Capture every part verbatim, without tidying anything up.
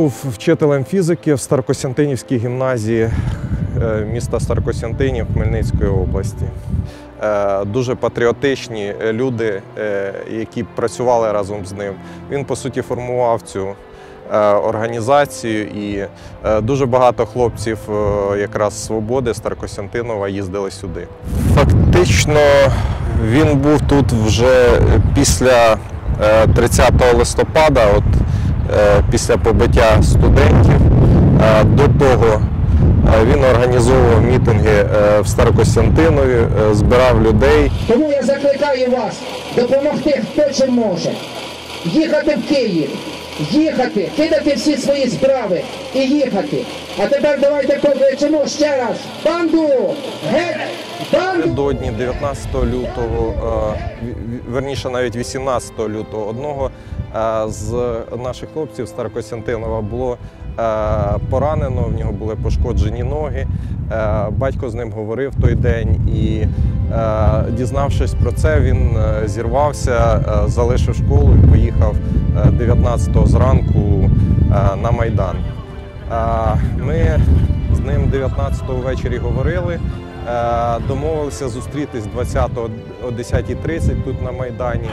був вчителем фізики в Старокостянтинівській гімназії міста Старокостянтинів Хмельницької області. Дуже патріотичні люди, які працювали разом з ним. Він, по суті, формував цю організацію, і дуже багато хлопців якраз «Свободи» Старокостянтинова їздили сюди. Фактично він був тут вже після тридцятого листопада, от, після побиття студентів. До того він організовував мітинги в Старокостянтинові, збирав людей. Тому я закликаю вас допомогти, хто чим може. Їхати в Київ, їхати, кидати всі свої справи і їхати. А тепер давайте покличемо ще раз. Банду! Геть! Банду! До дні дев'ятнадцятого лютого, верніше навіть вісімнадцятого лютого, одного з наших хлопців Старокостянтинова було поранено, в нього були пошкоджені ноги. Батько з ним говорив той день і, дізнавшись про це, він зірвався, залишив школу і поїхав дев'ятнадцятого зранку на Майдан. Ми з ним дев'ятнадцятого ввечері говорили, домовилися зустрітись двадцятого о десятій тридцять тут на Майдані.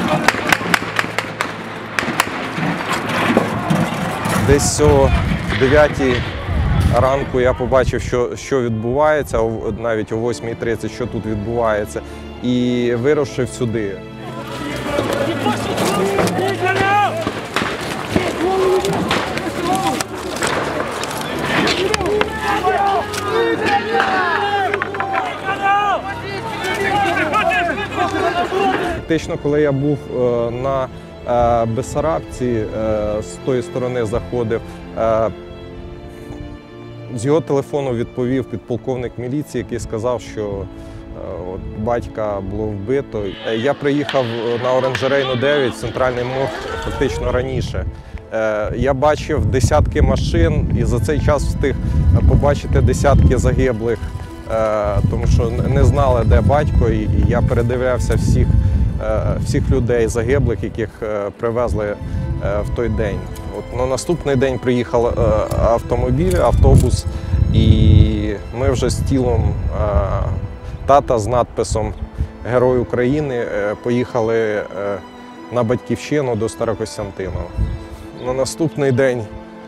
Десь о дев'ятій ранку я побачив, що, що відбувається, навіть о восьмій тридцять, що тут відбувається, і вирушив сюди. Фактично, коли я був на Бессарабці, з тої сторони заходив, з його телефону відповів підполковник міліції, який сказав, що от, батька було вбито. Я приїхав на Оранжерейну дев'ять, в центральний морг, фактично раніше. Я бачив десятки машин і за цей час встиг побачити десятки загиблих, тому що не знали, де батько, і я передивлявся всіх, всіх людей загиблих, яких привезли в той день. От, на наступний день приїхав автомобіль, автобус, і ми вже з тілом тата з надписом «Герой України» поїхали на Батьківщину до Старокостянтинова. На наступний день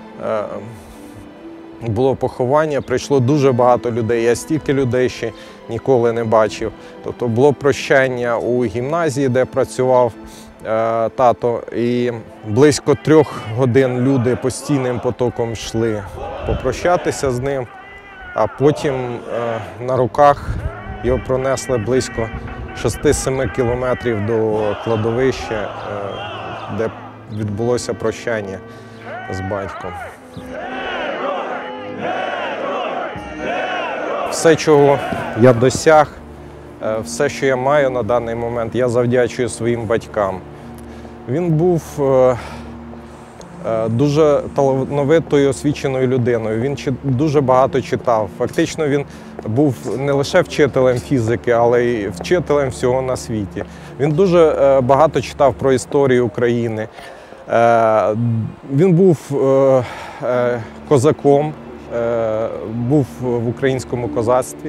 було поховання, прийшло дуже багато людей, я стільки людей ще ніколи не бачив. Тобто було прощання у гімназії, де працював тато, і близько трьох годин люди постійним потоком йшли попрощатися з ним, а потім на руках його пронесли близько шести-семи кілометрів до кладовища, де відбулося прощання з батьком. Все, чого я досяг, все, що я маю на даний момент, я завдячую своїм батькам. Він був дуже талановитою, освіченою людиною, він дуже багато читав. Фактично він був не лише вчителем фізики, але й вчителем всього на світі. Він дуже багато читав про історію України. Він був козаком, був в українському козацтві.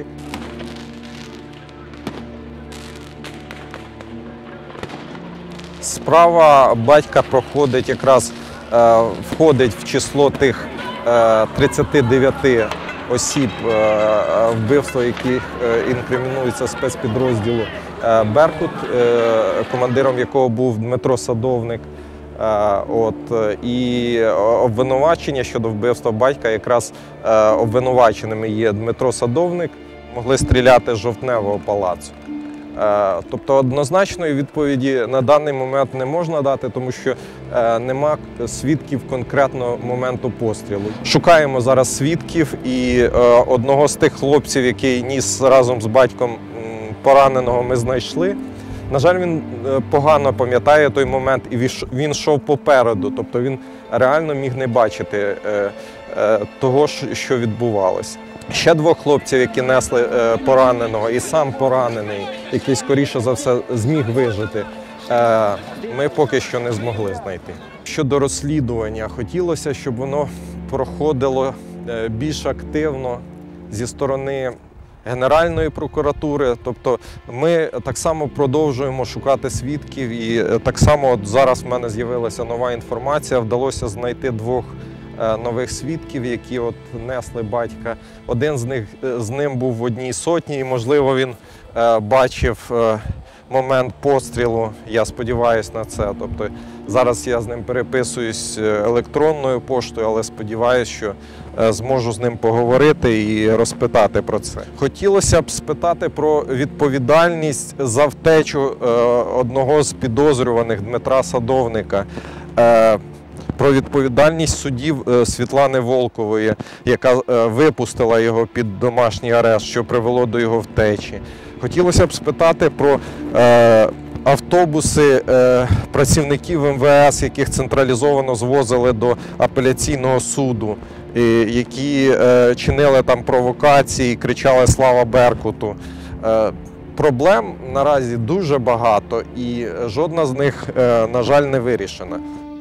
Справа батька проходить якраз, входить в число тих тридцяти дев'яти осіб, вбивства яких інкримінується спецпідрозділу «Беркут», командиром якого був Дмитро Садовник. От, і обвинувачення щодо вбивства батька, якраз обвинуваченими є Дмитро Садовник, могли стріляти з Жовтневого палацу. Тобто однозначної відповіді на даний момент не можна дати, тому що нема свідків конкретного моменту пострілу. Шукаємо зараз свідків, і одного з тих хлопців, який ніс разом з батьком пораненого, ми знайшли. На жаль, він погано пам'ятає той момент, і він йшов попереду, тобто він реально міг не бачити того, що відбувалося. Ще двох хлопців, які несли пораненого, і сам поранений, який, скоріше за все, зміг вижити, ми поки що не змогли знайти. Щодо розслідування, хотілося, щоб воно проходило більш активно зі сторони Генеральної прокуратури. Тобто ми так само продовжуємо шукати свідків, і так само от зараз в мене з'явилася нова інформація, вдалося знайти двох нових свідків, які от несли батька. Один з них з ним був в одній сотні, і, можливо, він бачив момент пострілу. Я сподіваюся на це. Тобто зараз я з ним переписуюсь електронною поштою, але сподіваюся, що зможу з ним поговорити і розпитати про це. Хотілося б спитати про відповідальність за втечу одного з підозрюваних, Дмитра Садовника. Про відповідальність суддів Світлани Волкової, яка випустила його під домашній арешт, що привело до його втечі. Хотілося б спитати про е, автобуси е, працівників ем ве ес, яких централізовано звозили до апеляційного суду, і, які е, чинили там провокації, кричали «Слава Беркуту». Е, проблем наразі дуже багато, і жодна з них, е, на жаль, не вирішена.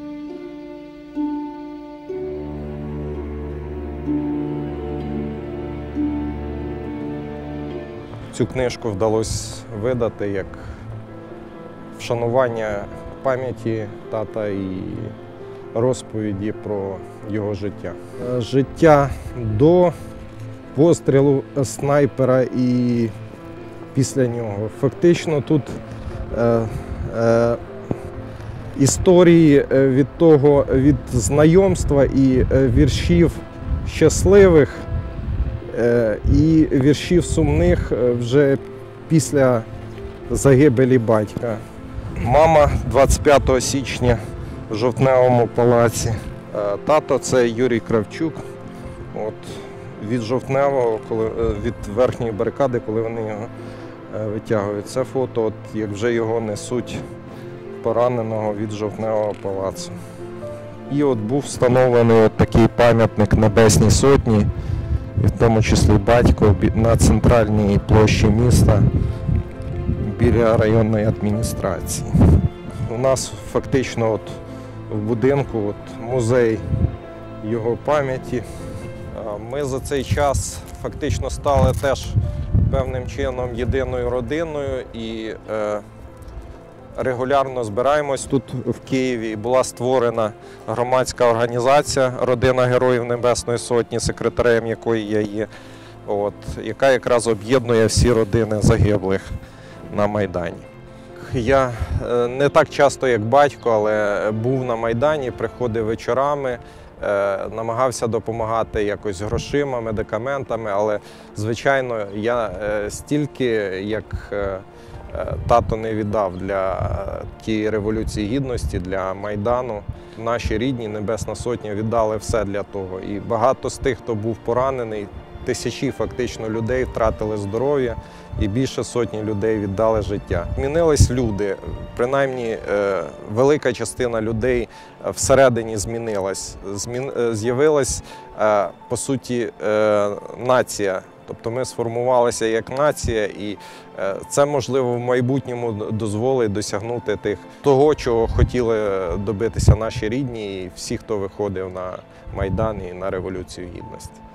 Цю книжку вдалося видати як вшанування пам'яті тата і розповіді про його життя. Життя до пострілу снайпера і після нього. Фактично тут е, е, історії від того, від знайомства і віршів щасливих і віршів сумних вже після загибелі батька. Мама двадцять п'ятого січня в Жовтневому палаці. Тато – це Юрій Кравчук. От, від Жовтневого, коли, від верхньої барикади, коли вони його витягують. Це фото, от, як вже його несуть пораненого від Жовтневого палацу. І от був встановлений от такий пам'ятник Небесній Сотні, в тому числі батько, на центральній площі міста біля районної адміністрації. У нас фактично от в будинку от музей його пам'яті. Ми за цей час фактично стали теж певним чином єдиною родиною і е, регулярно збираємось тут в Києві. Була створена громадська організація «Родина Героїв Небесної Сотні», секретарем якої я є, от, яка якраз об'єднує всі родини загиблих на Майдані. Я не так часто, як батько, але був на Майдані, приходив вечорами, намагався допомагати якось грошима, медикаментами, але, звичайно, я стільки, як тато не віддав для тієї Революції Гідності, для Майдану. Наші рідні, Небесна Сотня, віддали все для того. І багато з тих, хто був поранений, тисячі фактично людей втратили здоров'я, і більше сотні людей віддали життя. Змінились люди, принаймні велика частина людей всередині змінилась. З'явилась, по суті, нація. Тобто ми сформувалися як нація, і це, можливо, в майбутньому дозволить досягнути тих, того, чого хотіли добитися наші рідні і всі, хто виходив на Майдан і на Революцію Гідності.